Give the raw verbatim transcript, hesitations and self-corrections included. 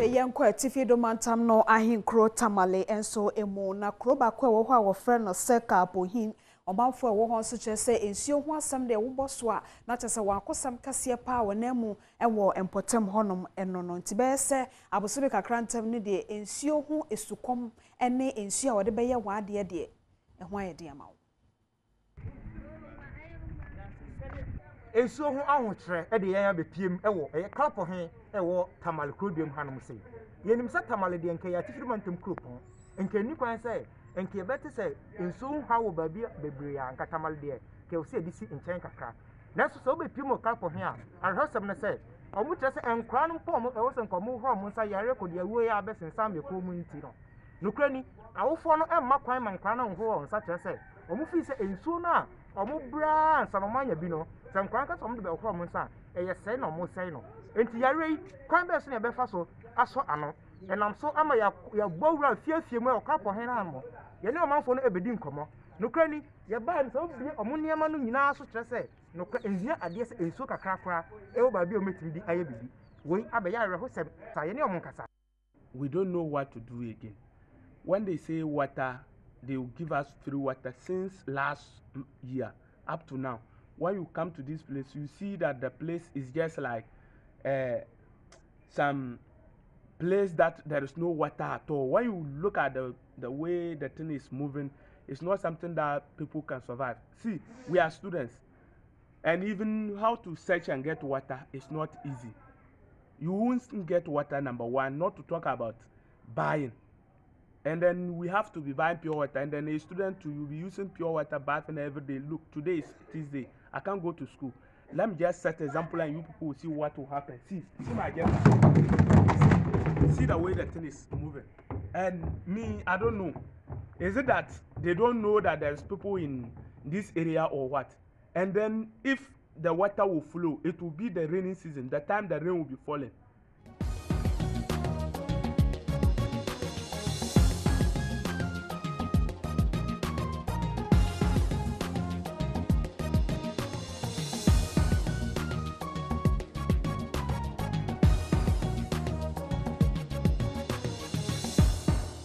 Afei yenko atifi do mantam no ahinkro tamale enso emu na kroba kwa wo ho a wo frɛ no seka bohin omanfo wo ho so kyerɛ sɛ ensuo ho asɛm de wo bɔso a na kyerɛ sɛ wakosam kase pa wo na mu ɛwɔ empotem honom eno no nti bɛyɛ sɛ abosobe kakra ntam ne de ensuo ho esukom ene ensuo a wo de bɛyɛ waade de ɛho ayɛ de ama wo ensuo ho ahokyerɛ ɛde yɛn abepiem ɛwɔ ɛyɛ kapo he ɛwɔ tamale krodiem hanom sei yenim sɛ tamale de nka yɛatifiri mantam kropon nka ni kwan sɛ nka yɛbɛte sɛ ensuo ho hawo baabi bebree a nka tamale de ka wo sɛ de si nkyɛn kakra na so sɛ obepiem wɔ kapo he a arhosɛm ne sɛ ɔmo kyerɛ sɛ nkra no pɔ mo ɛwɔ sɛ nka ɔmo hɔ ɔmo nsa yare kɔ de awo yɛ abɛsensan mekɔ mu nti no nokra ni awofo no ɛmma kwan ma nkra no ho wɔ nsa kyerɛ sɛ ɔmo fi sɛ ensuo no a ɔmo bra nsa no manya bi no sɛ nkran ka sɛ ɔmo de bɛhɔ ɔmo nsa ɛyɛ sɛe na ɔmo sɛe no enti yare yi kwan bɛɛ so na ɛbɛfa so asɔ ano ɛnam so ama yɛbɔ wura fiafie mu ɔka pɔ hen ano yɛne ɔmanfo no ɛbɛdi nkɔmmɔ nokra ni yɛbaa no sɛ wobie ɔmo nneɛma no nyinaa so kyerɛ sɛ nokra ɛnhia adeɛ sɛ ensuo kakra koraa ɛwɔ baabi a ɔmɛtumi di ayɛ bibi wei abɛyɛ awerɛhosɛm saa yɛne ɔmo nkasa. We don't know what to do again. When they say water, they will give us free water since last year up to now. When you come to this place, you see that the place is just like uh, some place that there is no water at all. When you look at the, the way the thing is moving, it's not something that people can survive. See, we are students, and even how to search and get water is not easy. You won't get water, number one, not to talk about buying. And then we have to be buying pure water, and then a student to you be using pure water bathing every day. Look, today is Tuesday. I can't go to school. Let me just set an example, and you people will see what will happen. See, see my girl. See, see the way the thing is moving. And me, I don't know. Is it that they don't know that there's people in this area or what? And then if the water will flow, it will be the rainy season. The time the rain will be falling.